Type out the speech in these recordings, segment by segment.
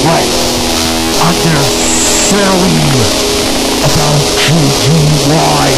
sweat underselling about GGY.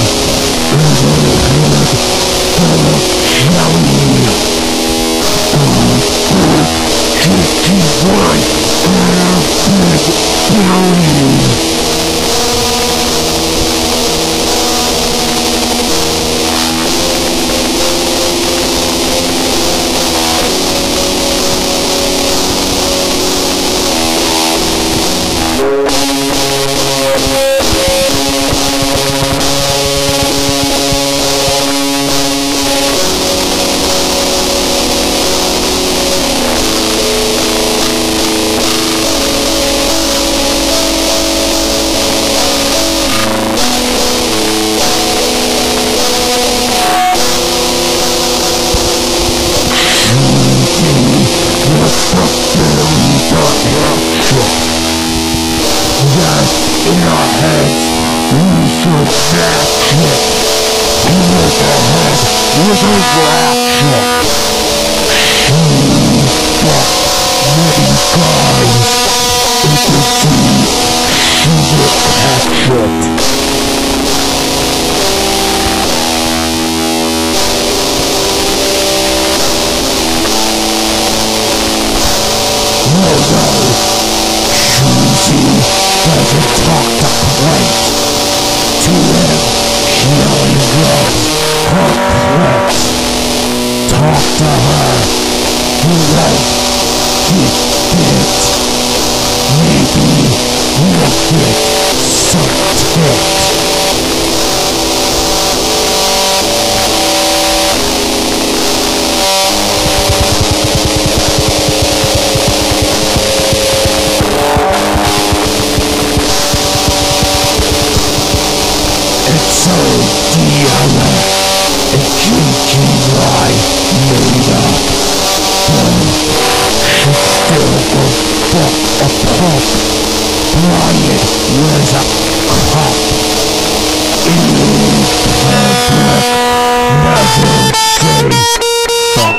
In our heads, we should match it. With our head, with a ratchet. Many guys, it can see, she's a hatchet. Doesn't talk to Clint. To him, she only loves her Clint. Talk to her, he won't get bit. Maybe he'll get sucked hit. So Diana and GGY made up. She still will fuck a pup. Brian was a cop. In public, never say fuck.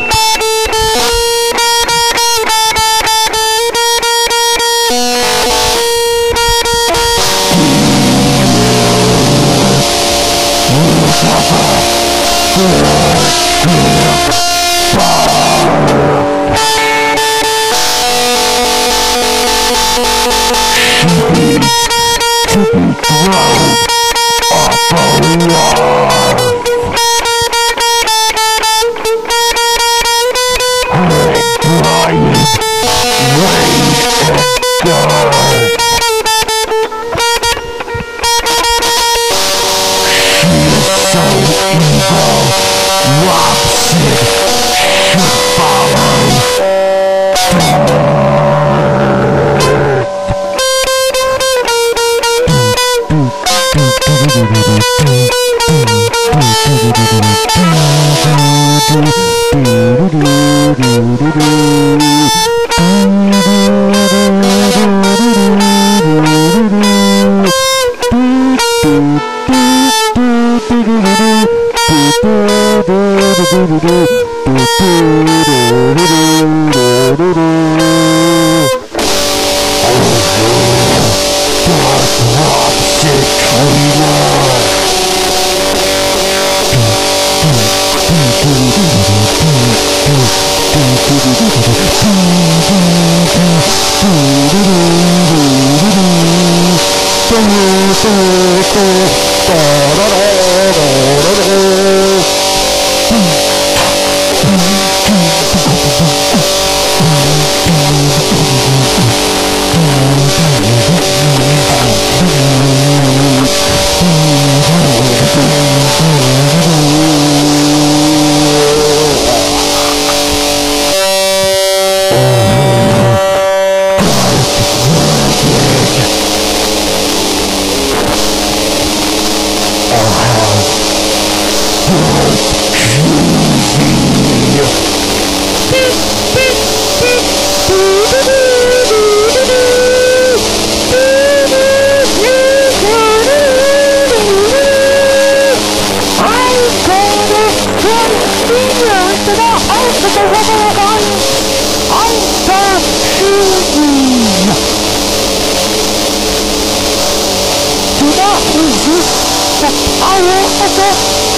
the power of the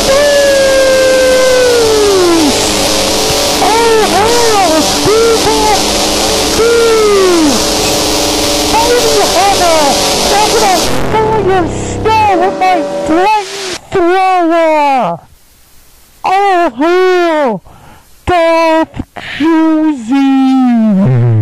beast! Oh, hell, people! Beast! Mighty Hammer! I'm gonna fill your skull with my flamethrower! Oh, hell! Darth Juicy!